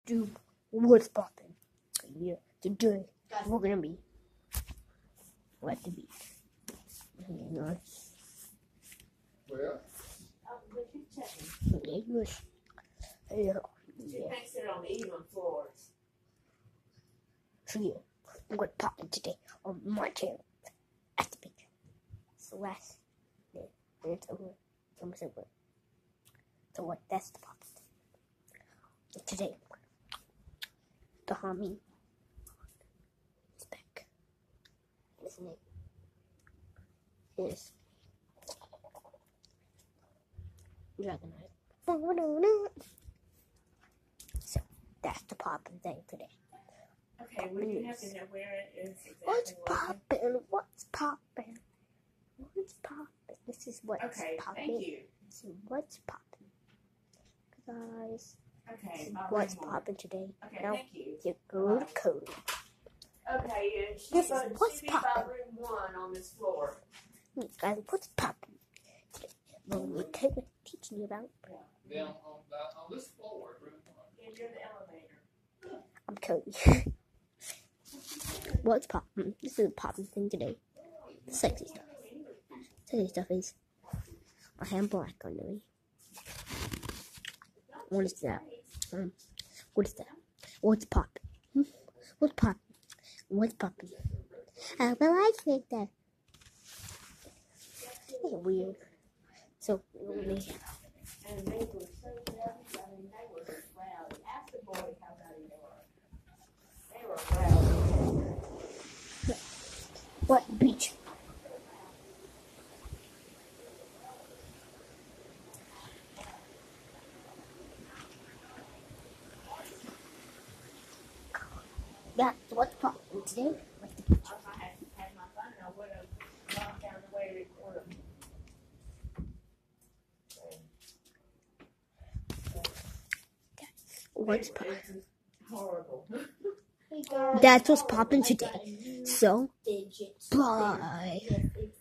do what's poppin'. Yeah, today we're gonna be at the beach. Well, English. She thinks it on even floors. So yeah, we're popping today on my channel at the beach. So last day, it's over. It's almost over. So what? That's the popping. So today, the homie is back. His name is Dragonite. So that's the popping thing today. Okay, well, you have to know where it is exactly. What's poppin'? What's poppin'? What's poppin'? This is what's Okay, poppin'. thank you. This is what's poppin'. Guys, Okay, this is I'll what's bring more. poppin' today. Okay, Now, thank you. you go to Cody. Okay, and This is what's she'd be by poppin'. room 1 on this floor. Guys, what's poppin'? Today, we're teaching you about. Down on this floor, room 1. Yeah, you're the elevator. I'm Cody. What's poppin'? This is a poppin' thing today. Sexy stuff. Sexy stuff is I have black under me. What is that? What is that? What's poppin'? What's poppin'? What's poppin'? Oh, but I think that. It's weird. So, And they were so rowdy. I mean, they were rowdy. Ask the boys how rowdy they were. They were rowdy. what beach? That's what's poppin' today. What's the beach? If I hadn't had my phone, I would have gone down the way to record them. What's poppin'? It's horrible. That's what's poppin' today. So, bye.